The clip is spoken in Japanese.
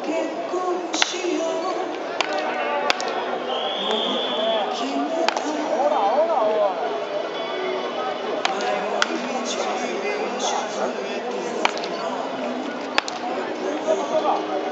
婚しようもう決めた毎日指を沈めてるの